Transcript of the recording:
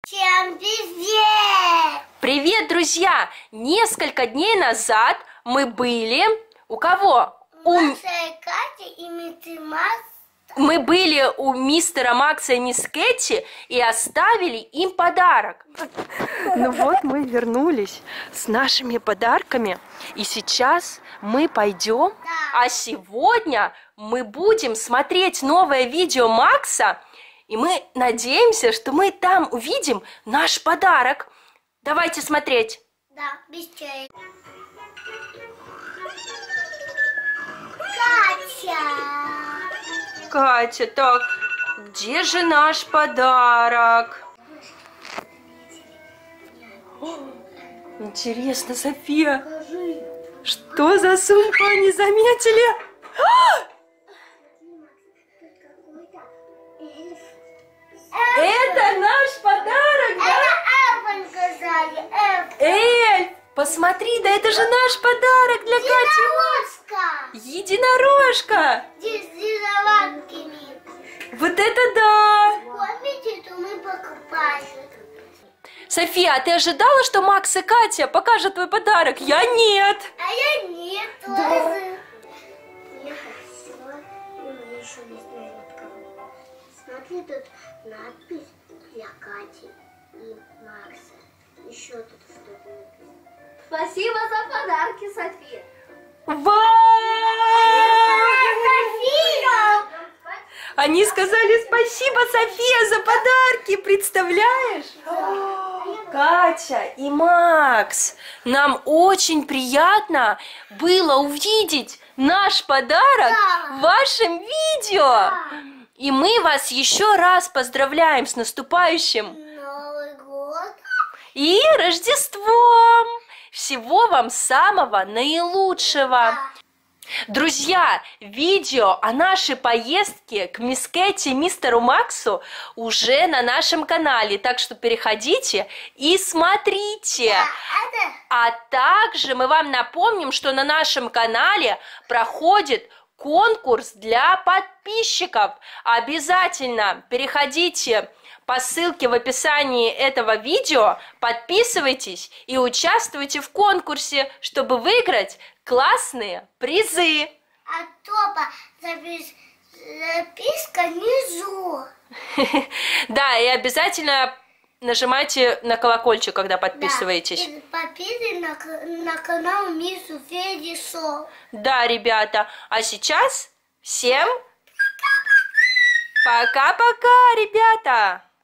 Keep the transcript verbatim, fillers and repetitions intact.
Всем привет! Привет, друзья! Несколько дней назад мы были... У кого? У... Маша и Катя и мистер Макс. Мы были у мистера Макса и мисс Кэти и оставили им подарок. Ну вот мы вернулись с нашими подарками. И сейчас мы пойдем. Да. А сегодня мы будем смотреть новое видео Макса. И мы надеемся, что мы там увидим наш подарок. Давайте смотреть. Да, без чая. Катя! Катя, так, где же наш подарок? О, интересно, София, Покажи. что за сумку они заметили? А! Это наш подарок, да? Это Эльф сказали, Эльф. Эльф, посмотри, да это же наш подарок для Кати. Единорожка. Единорожка. С единорожками. Вот это да. Помните, что мы покупали? София, а ты ожидала, что Макс и Катя покажут твой подарок? Я нет. А я нет Да. тоже. Мне красиво. И мне еще не знаю от кого. Смотри, тут надпись для Кати и Макса. Еще тут что-то написано. Спасибо за подарки, София. Вау! София! Они сказали спасибо, София, за подарки, представляешь? Катя и Макс, нам очень приятно было увидеть наш подарок Да. в вашем видео. И мы вас еще раз поздравляем с наступающим Новый год. и Рождеством. Всего вам самого наилучшего. Друзья, видео о нашей поездке к мисс Кэти и мистеру Максу уже на нашем канале, так что переходите и смотрите. Да, это... А также мы вам напомним, что на нашем канале проходит конкурс для подписчиков. Обязательно переходите по ссылке в описании этого видео, подписывайтесь и участвуйте в конкурсе, чтобы выиграть классные призы. А топа запис... записка внизу. Да, и обязательно нажимайте на колокольчик, когда подписываетесь. Да, и подписывайтесь на, к- на канал Мисс Феди Шоу. Да, ребята, а сейчас всем пока-пока, ребята!